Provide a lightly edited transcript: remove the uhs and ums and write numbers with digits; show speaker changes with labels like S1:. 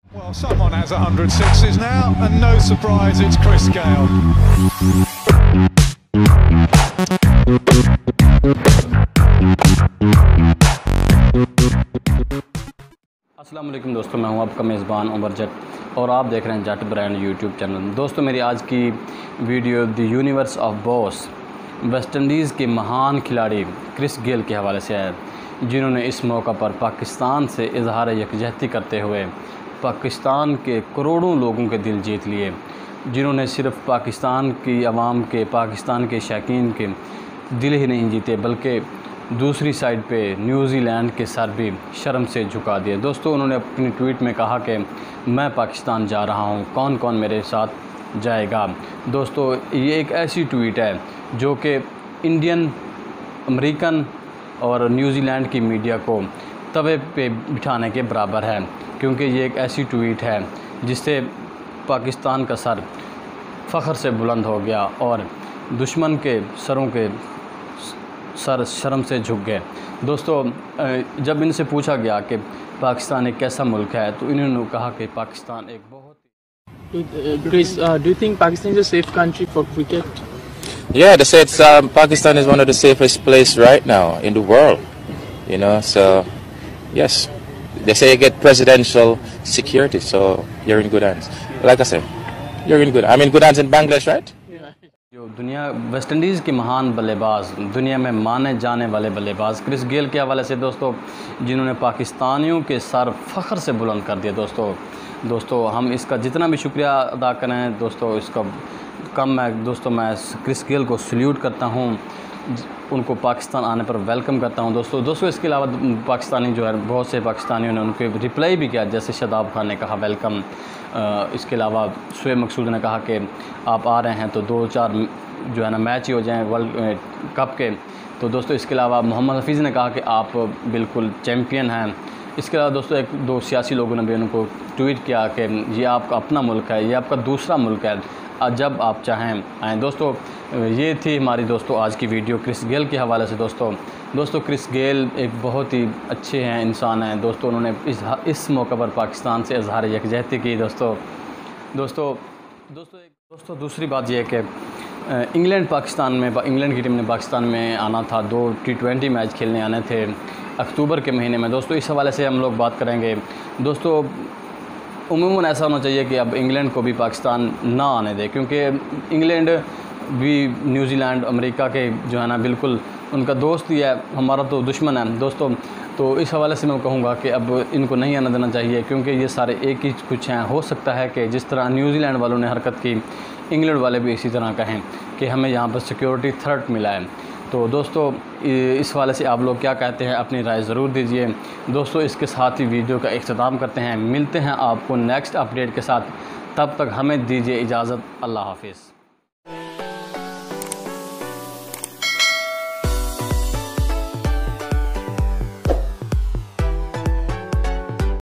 S1: Well, someone has 100 sixes now, and no surprise, it's Chris Gayle.
S2: अस्सलाम वालेकुम दोस्तों, मैं हूं आपका मेज़बान उमर जट और आप देख रहे हैं जट ब्रांड यूट्यूब चैनल। दोस्तों, मेरी आज की video the universe of boss West Indies के महान खिलाड़ी क्रिस गेल के हवाले से है, जिन्होंने इस मौका पर पाकिस्तान से इजहार यकजहती करते हुए पाकिस्तान के करोड़ों लोगों के दिल जीत लिए, जिन्होंने सिर्फ़ पाकिस्तान की आवाम के, पाकिस्तान के शौकीन के दिल ही नहीं जीते, बल्कि दूसरी साइड पे न्यूजीलैंड के सर भी शर्म से झुका दिए। दोस्तों, उन्होंने अपनी ट्वीट में कहा कि मैं पाकिस्तान जा रहा हूँ, कौन कौन मेरे साथ जाएगा। दोस्तों, ये एक ऐसी ट्वीट है जो कि इंडियन, अमेरिकन और न्यूजीलैंड की मीडिया को तवे पे बिठाने के बराबर है, क्योंकि ये एक ऐसी ट्वीट है जिससे पाकिस्तान का सर फ़ख्र से बुलंद हो गया और दुश्मन के सरों के सर शर्म से झुक गए। दोस्तों, जब इनसे पूछा गया कि पाकिस्तान एक कैसा मुल्क है, तो इन्होंने कहा कि पाकिस्तान एक बहुत
S3: Chris, do you think Pakistan is a safe country for cricket?
S4: Yeah, they say it's, Pakistan is one of the safest places right now in the world, you know, so yes, they say you get presidential security, so you're in good hands. Like I said, you're in good, I'm in good hands in Bangladesh, right?
S2: जो दुनिया waste Indies के महान बल्लेबाज, दुनिया में माने जाने वाले बल्लेबाज क्रिस गेल के हवाले से दोस्तों, जिन्होंने पाकिस्तानियों के सर फ़ख्र से बुलंद कर दिया। दोस्तों हम इसका जितना भी शुक्रिया अदा करें दोस्तों, इसका कम है। दोस्तों, मैं क्रिस गेल को सल्यूट करता हूँ, उनको पाकिस्तान आने पर वेलकम करता हूँ। दोस्तों इसके अलावा पाकिस्तानी जो है, बहुत से पाकिस्तानियों ने उनके रिप्लाई भी किया, जैसे शादाब खान ने कहा वेलकम। इसके अलावा शुएब मकसूद ने कहा कि आप आ रहे हैं तो 2-4 जो है ना मैच ही हो जाएं वर्ल्ड कप के। तो दोस्तों, इसके अलावा मोहम्मद हफीज़ ने कहा कि आप बिल्कुल चैम्पियन हैं। इसके अलावा दोस्तों, 1-2 सियासी लोगों ने भी उनको ट्वीट किया कि ये आपका अपना मुल्क है, ये आपका दूसरा मुल्क है, जब आप चाहें आएँ। दोस्तों, ये थी हमारी आज की वीडियो क्रिस गेल के हवाले से। दोस्तों क्रिस गेल एक बहुत ही अच्छे हैं, इंसान हैं। दोस्तों, उन्होंने इस मौके पर पाकिस्तान से इजहार यकजहती की। दोस्तों दूसरी बात यह है कि इंग्लैंड की टीम ने पाकिस्तान में आना था, 2 T20 मैच खेलने आने थे अक्टूबर के महीने में। दोस्तों, इस हवाले से हम लोग बात करेंगे। दोस्तों, उमूमन ऐसा होना चाहिए कि अब इंग्लैंड को भी पाकिस्तान ना आने दे, क्योंकि इंग्लैंड भी न्यूजीलैंड, अमेरिका के जो है ना बिल्कुल उनका दोस्त ही है, हमारा तो दुश्मन है। दोस्तों, तो इस हवाले से मैं कहूँगा कि अब इनको नहीं आने देना चाहिए, क्योंकि ये सारे एक ही कुछ हैं। हो सकता है कि जिस तरह न्यूजीलैंड वालों ने हरकत की, इंग्लैंड वाले भी इसी तरह कहें कि हमें यहाँ पर सिक्योरिटी थ्रेट मिला है। तो दोस्तों, इस वाले से आप लोग क्या कहते हैं, अपनी राय ज़रूर दीजिए। दोस्तों, इसके साथ ही वीडियो का इख्तिताम करते हैं। मिलते हैं आपको नेक्स्ट अपडेट के साथ, तब तक हमें दीजिए इजाज़त। अल्लाह हाफिज़।